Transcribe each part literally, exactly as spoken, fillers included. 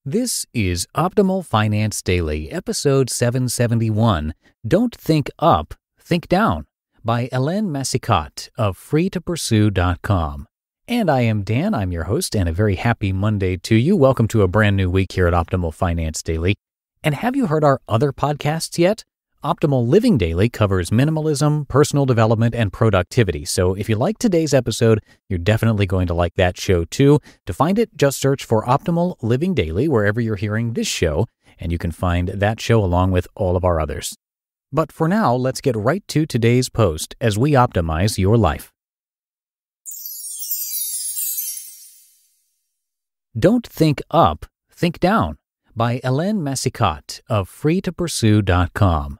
This is Optimal Finance Daily, episode seven seventy-one, Don't Think Up, Think Down, by Helene Massicotte of free to pursue dot com. And I am Dan, I'm your host, and a very happy Monday to you. Welcome to a brand new week here at Optimal Finance Daily. And have you heard our other podcasts yet? Optimal Living Daily covers minimalism, personal development, and productivity. So if you like today's episode, you're definitely going to like that show too. To find it, just search for Optimal Living Daily wherever you're hearing this show, and you can find that show along with all of our others. But for now, let's get right to today's post as we optimize your life. Don't Think Up, Think Down, by Helene Massicotte of free to pursue dot com.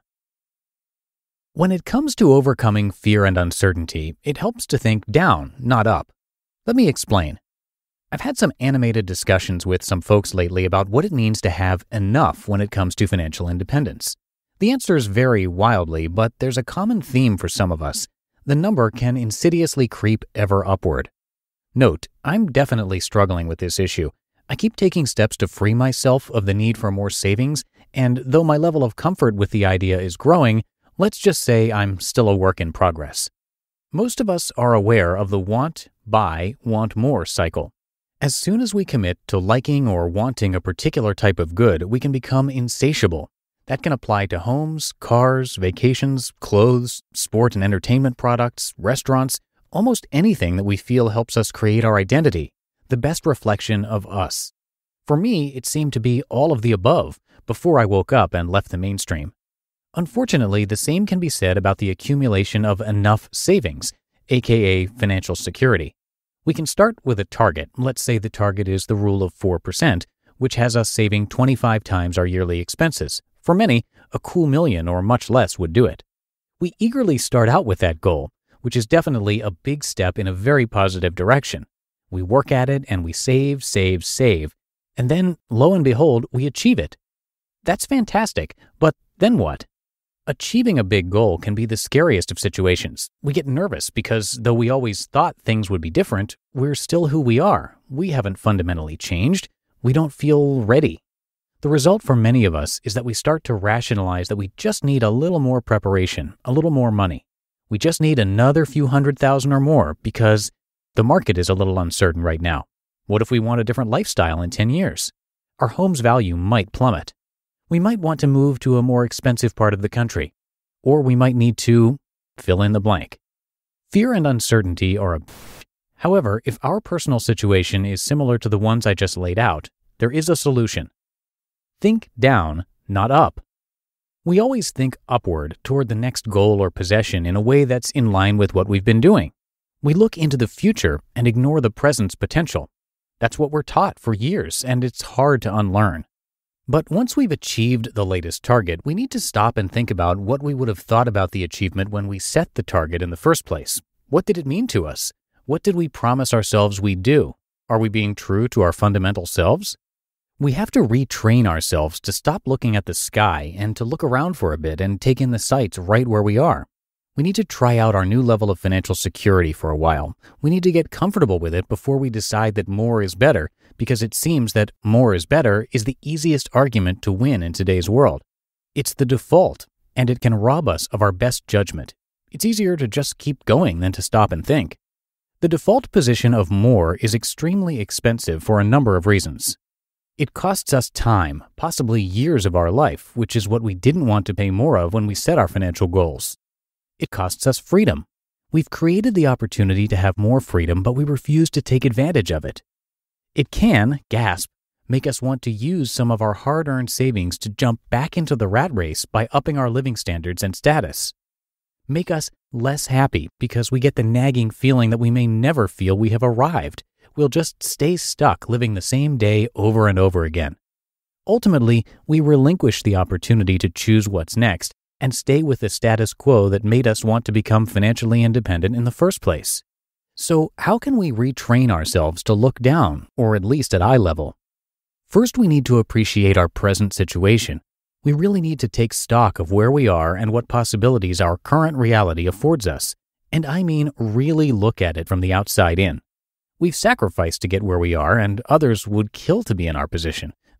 When it comes to overcoming fear and uncertainty, it helps to think down, not up. Let me explain. I've had some animated discussions with some folks lately about what it means to have enough when it comes to financial independence. The answers vary wildly, but there's a common theme for some of us. The number can insidiously creep ever upward. Note, I'm definitely struggling with this issue. I keep taking steps to free myself of the need for more savings, and though my level of comfort with the idea is growing, let's just say I'm still a work in progress. Most of us are aware of the want, buy, want more cycle. As soon as we commit to liking or wanting a particular type of good, we can become insatiable. That can apply to homes, cars, vacations, clothes, sport and entertainment products, restaurants, almost anything that we feel helps us create our identity, the best reflection of us. For me, it seemed to be all of the above before I woke up and left the mainstream. Unfortunately, the same can be said about the accumulation of enough savings, aka financial security. We can start with a target. Let's say the target is the rule of four percent, which has us saving twenty-five times our yearly expenses. For many, a cool million or much less would do it. We eagerly start out with that goal, which is definitely a big step in a very positive direction. We work at it and we save, save, save, and then, lo and behold, we achieve it. That's fantastic, but then what? Achieving a big goal can be the scariest of situations. We get nervous because though we always thought things would be different, we're still who we are. We haven't fundamentally changed. We don't feel ready. The result for many of us is that we start to rationalize that we just need a little more preparation, a little more money. We just need another few hundred thousand or more because the market is a little uncertain right now. What if we want a different lifestyle in ten years? Our home's value might plummet. We might want to move to a more expensive part of the country, or we might need to fill in the blank. Fear and uncertainty are a... However, if our personal situation is similar to the ones I just laid out, there is a solution. Think down, not up. We always think upward toward the next goal or possession in a way that's in line with what we've been doing. We look into the future and ignore the present's potential. That's what we're taught for years, and it's hard to unlearn. But once we've achieved the latest target, we need to stop and think about what we would have thought about the achievement when we set the target in the first place. What did it mean to us? What did we promise ourselves we'd do? Are we being true to our fundamental selves? We have to retrain ourselves to stop looking at the sky and to look around for a bit and take in the sights right where we are. We need to try out our new level of financial security for a while. We need to get comfortable with it before we decide that more is better, because it seems that more is better is the easiest argument to win in today's world. It's the default, and it can rob us of our best judgment. It's easier to just keep going than to stop and think. The default position of more is extremely expensive for a number of reasons. It costs us time, possibly years of our life, which is what we didn't want to pay more of when we set our financial goals. It costs us freedom. We've created the opportunity to have more freedom, but we refuse to take advantage of it. It can, gasp, make us want to use some of our hard-earned savings to jump back into the rat race by upping our living standards and status. Make us less happy because we get the nagging feeling that we may never feel we have arrived. We'll just stay stuck living the same day over and over again. Ultimately, we relinquish the opportunity to choose what's next and stay with the status quo that made us want to become financially independent in the first place. So how can we retrain ourselves to look down, or at least at eye level? First, we need to appreciate our present situation. We really need to take stock of where we are and what possibilities our current reality affords us. And I mean really look at it from the outside in. We've sacrificed to get where we are, and others would kill to be in our position.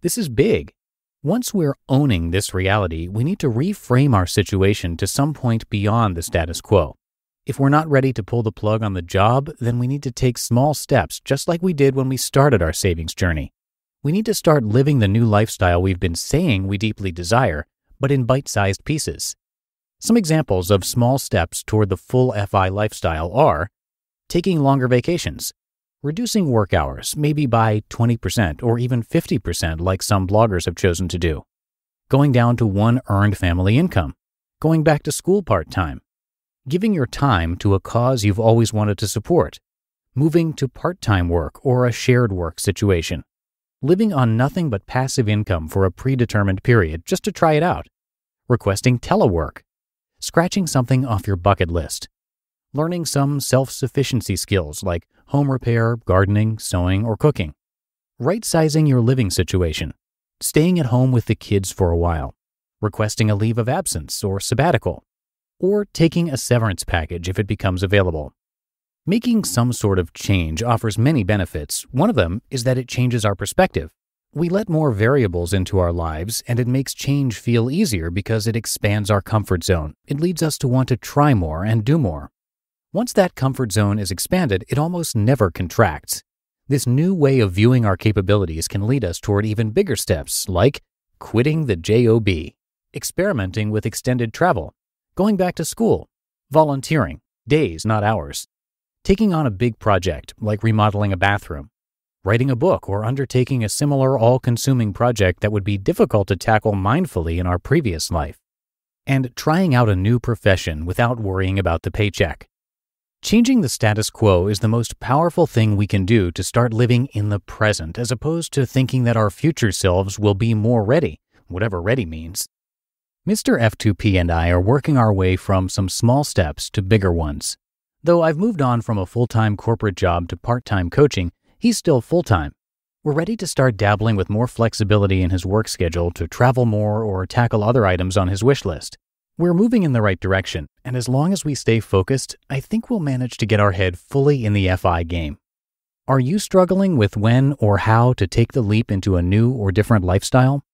This is big. Once we're owning this reality, we need to reframe our situation to some point beyond the status quo. If we're not ready to pull the plug on the job, then we need to take small steps, just like we did when we started our savings journey. We need to start living the new lifestyle we've been saying we deeply desire, but in bite-sized pieces. Some examples of small steps toward the full F I lifestyle are taking longer vacations, reducing work hours, maybe by twenty percent or even fifty percent like some bloggers have chosen to do, going down to one earned family income, going back to school part-time, giving your time to a cause you've always wanted to support, moving to part-time work or a shared work situation, living on nothing but passive income for a predetermined period just to try it out, requesting telework, scratching something off your bucket list, learning some self-sufficiency skills like home repair, gardening, sewing, or cooking, right-sizing your living situation, staying at home with the kids for a while, requesting a leave of absence or sabbatical, or taking a severance package if it becomes available. Making some sort of change offers many benefits. One of them is that it changes our perspective. We let more variables into our lives, and it makes change feel easier because it expands our comfort zone. It leads us to want to try more and do more. Once that comfort zone is expanded, it almost never contracts. This new way of viewing our capabilities can lead us toward even bigger steps, like quitting the job, experimenting with extended travel, going back to school, volunteering, days, not hours, taking on a big project like remodeling a bathroom, writing a book, or undertaking a similar all-consuming project that would be difficult to tackle mindfully in our previous life, and trying out a new profession without worrying about the paycheck. Changing the status quo is the most powerful thing we can do to start living in the present, as opposed to thinking that our future selves will be more ready, whatever ready means. Mister F two P and I are working our way from some small steps to bigger ones. Though I've moved on from a full-time corporate job to part-time coaching, he's still full-time. We're ready to start dabbling with more flexibility in his work schedule to travel more or tackle other items on his wish list. We're moving in the right direction, and as long as we stay focused, I think we'll manage to get our head fully in the F I game. Are you struggling with when or how to take the leap into a new or different lifestyle?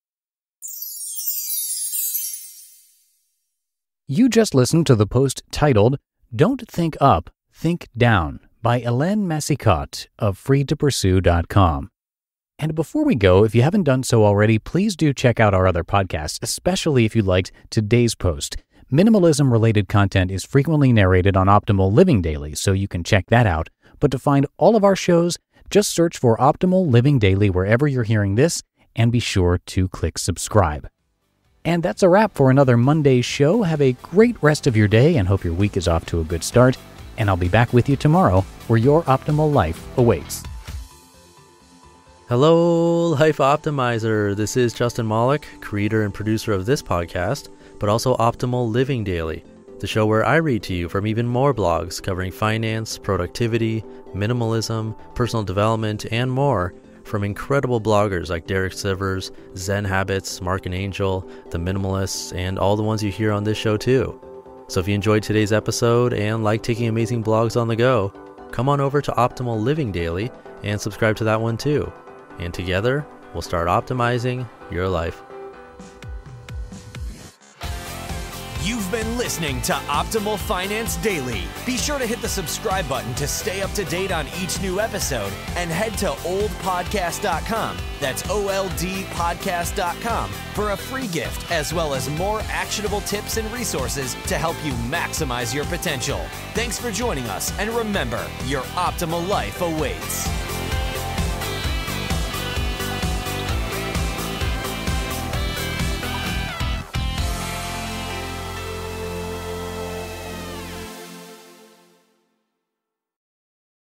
You just listened to the post titled, Don't Think Up, Think Down by Helene Massicotte of free to pursue dot com. And before we go, if you haven't done so already, please do check out our other podcasts, especially if you liked today's post. Minimalism-related content is frequently narrated on Optimal Living Daily, so you can check that out. But to find all of our shows, just search for Optimal Living Daily wherever you're hearing this, and be sure to click subscribe. And that's a wrap for another Monday show. Have a great rest of your day and hope your week is off to a good start. And I'll be back with you tomorrow where your optimal life awaits. Hello, Life Optimizer. This is Justin Malik, creator and producer of this podcast, but also Optimal Living Daily, the show where I read to you from even more blogs covering finance, productivity, minimalism, personal development, and more from incredible bloggers like Derek Sivers, Zen Habits, Mark and Angel, The Minimalists, and all the ones you hear on this show too. So if you enjoyed today's episode and like taking amazing blogs on the go, come on over to Optimal Living Daily and subscribe to that one too. And together, we'll start optimizing your life. You've been listening to Optimal Finance Daily. Be sure to hit the subscribe button to stay up to date on each new episode and head to old podcast dot com. That's O L D podcast dot com for a free gift as well as more actionable tips and resources to help you maximize your potential. Thanks for joining us, and remember, your optimal life awaits.